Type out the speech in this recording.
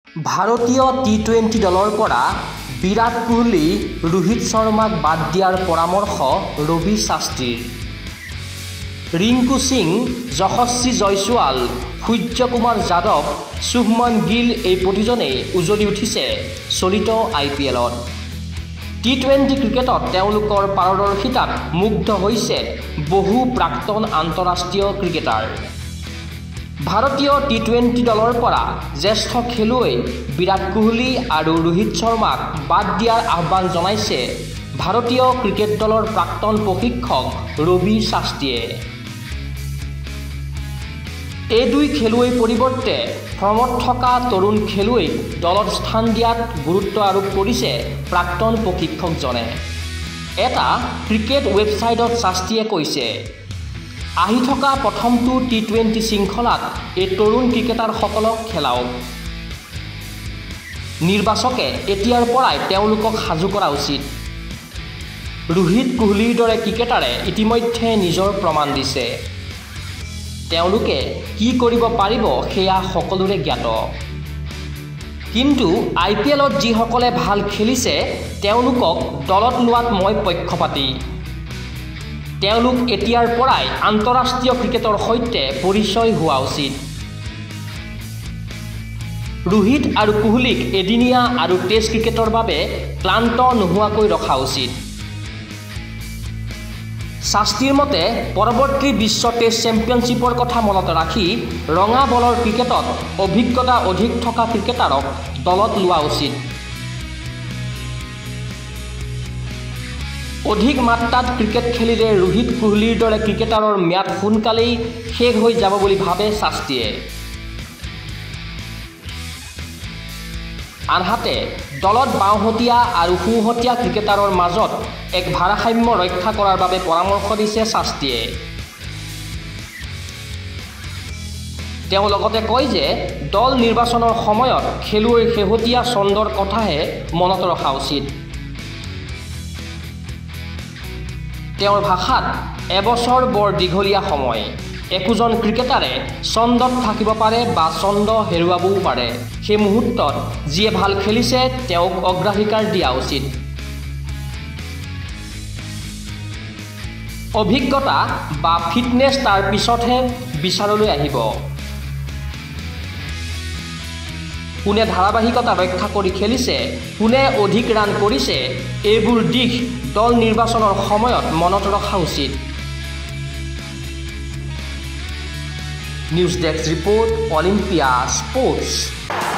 ভাৰতীয় টি-20 দলৰ পৰা বিৰাট কোহলি ৰোহিত শৰ্মাক বাদ দিয়াৰ পৰামৰ্শ ৰবি শাস্ত্ৰীৰ। ৰিংকু সিং, যশস্বী জয়ছোৱাল, সূৰ্যকুমাৰ যাদৱ, শুভমন গিল এই প্ৰতিজনেই উজলি উঠিছে চলিত IPLত। টি-20 ক্ৰিকেটত তেওঁলোকৰ পাৰদৰ্শিতাত মুগ্ধ হৈছে বহু প্ৰাক্তন আন্তঃৰাষ্ট্ৰীয় ক্ৰিকেটাৰ। ভাৰতীয় টি-20 দলৰ পৰা জ্যেষ্ঠ খেলুৱৈ বিৰাট কোহলি আৰু ৰোহিত শৰ্মাক বাদ দিয়াৰ আহ্বান জনাইছে ভাৰতীয় ক্ৰিকেট দলৰ প্ৰাক্তন প্ৰশিক্ষক ৰবি শাস্ত্ৰীয়ে। এই দুই খেলুৱৈৰ পৰিৱৰ্তে ফৰ্মত থকা তৰুণ খেলুৱৈক দলত স্থান দিয়াত গুৰুত্ব আৰোপ কৰিছে প্ৰাক্তন প্ৰশিক্ষকজনে। এটা ক্ৰিকেট ৱেবছাইটত শাস্ত্ৰীয়ে কৈছে, আহি থকা প্ৰথমটো টি-20 শৃংখলাত এই তৰুণ ক্ৰিকেটাৰসকলক খেলাওক। নিৰ্বাচকে এতিয়াৰ পৰাই তেওঁলোকক সাজু কৰা উচিত। ৰোহিত কোহলিৰ দৰে ক্ৰিকেটাৰে ইতিমধ্যে নিজৰ প্ৰমাণ দিছে। তেওঁলোকে কি কৰিব পাৰিব সেয়া সকলোৰে জ্ঞাত। কিন্তু IPLত যিসকলে ভাল খেলিছে তেওঁলোকক দলত লোৱাত মই পক্ষপাতী। তেওঁলোক এতিয়াৰ পৰাই আন্তঃৰাষ্ট্ৰীয় ক্ৰিকেটৰ সৈতে পৰিচয় হোৱা উচিত। ৰোহিত আৰু কোহলিক এদিনীয়া আৰু টেষ্ট ক্ৰিকেটৰ বাবে ক্লান্ত নোহোৱাকৈ ৰখা উচিত। শাস্ত্ৰীৰ মতে পৰৱৰ্তী বিশ্ব টেষ্ট চেম্পিয়নশ্বিপৰ কথা মনত ৰাখি ৰঙা বলৰ ক্ৰিকেটত অভিজ্ঞতা অধিক থকা ক্ৰিকেটাৰক দলত লোৱা উচিত। অধিক মাত্ৰাত ক্ৰিকেট খেলিলে ৰোহিত কোহলিৰ দৰে ক্ৰিকেটাৰৰ ম্যাদ সোনকালেই শেষ হৈ যাব বুলি ভাবে শাস্ত্ৰীয়ে। আনহাতে দলত বাওঁহতীয়া আৰু সোঁহতীয়া ক্ৰিকেটাৰৰ মাজত এক ভাৰসাম্য ৰক্ষা কৰাৰ বাবে পৰামৰ্শ দিছে শাস্ত্ৰীয়ে। তেওঁ লগতে কয় যে দল নিৰ্বাচনৰ সময়ত খেলুৱৈৰ শেহতীয়া ছন্দৰ কথাহে মনত ৰখা উচিত। তেওঁৰ ভাষাত এবছৰ বৰ দীঘলীয়া সময়। একোজন ক্ৰিকেটাৰে ছন্দত থাকিব পাৰে বা ছন্দ হেৰুৱাবও পাৰে। সেই মুহূৰ্তত যিয়ে ভাল খেলিছে তেওঁক অগ্ৰাধিকাৰ দিয়া উচিত। অভিজ্ঞতা বা ফিটনেছ তাৰ পিছতহে বিচাৰলৈ আহিব। কোনে ধাৰাবাহিকতা ৰক্ষা কৰি খেলিছে, কোনে অধিক ৰান কৰিছে, এইবোৰ দিশ দল নিৰ্বাচনৰ সময়ত মনত ৰখা উচিত। News desk report, Olympia sports.